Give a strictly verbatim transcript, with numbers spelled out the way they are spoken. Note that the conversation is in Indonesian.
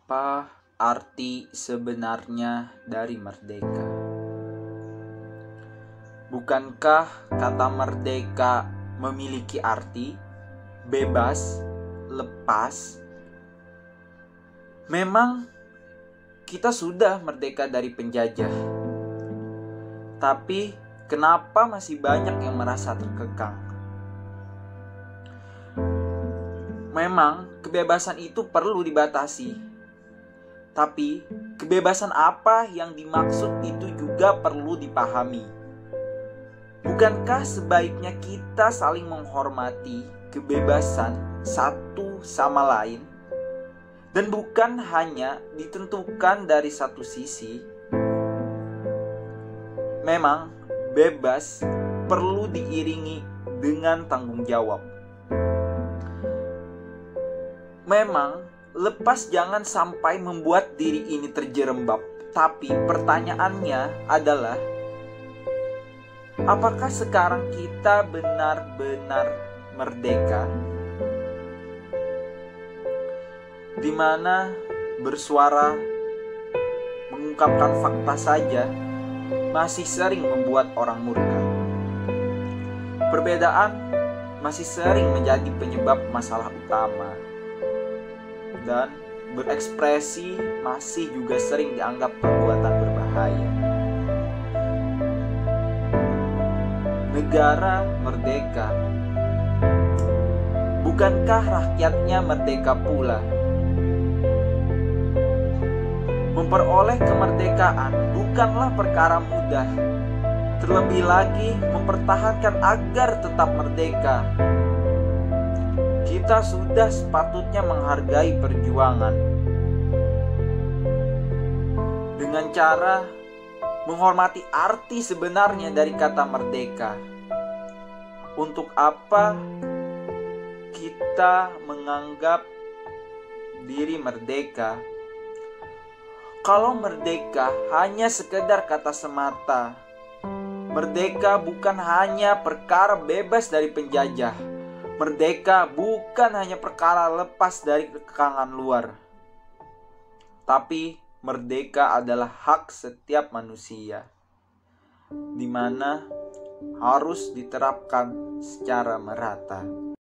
Apa arti sebenarnya dari merdeka? Bukankah kata merdeka memiliki arti bebas, lepas? Memang kita sudah merdeka dari penjajah, tapi kenapa masih banyak yang merasa terkekang? Memang kebebasan itu perlu dibatasi, tapi kebebasan apa yang dimaksud itu juga perlu dipahami. Bukankah sebaiknya kita saling menghormati kebebasan satu sama lain, dan bukan hanya ditentukan dari satu sisi? Memang bebas perlu diiringi dengan tanggung jawab. Memang lepas jangan sampai membuat diri ini terjerembab. Tapi pertanyaannya adalah, apakah sekarang kita benar-benar merdeka? Di mana bersuara, mengungkapkan fakta saja masih sering membuat orang murka. Perbedaan masih sering menjadi penyebab masalah utama. Dan berekspresi masih juga sering dianggap perbuatan berbahaya. Negara merdeka, bukankah rakyatnya merdeka pula? Memperoleh kemerdekaan bukanlah perkara mudah. Terlebih lagi mempertahankan agar tetap merdeka. Kita sudah sepatutnya menghargai perjuangan dengan cara menghormati arti sebenarnya dari kata merdeka. Untuk apa kita menganggap diri merdeka kalau merdeka hanya sekedar kata semata? Merdeka bukan hanya perkara bebas dari penjajah. Merdeka bukan hanya perkara lepas dari kekangan luar, tapi merdeka adalah hak setiap manusia, di mana harus diterapkan secara merata.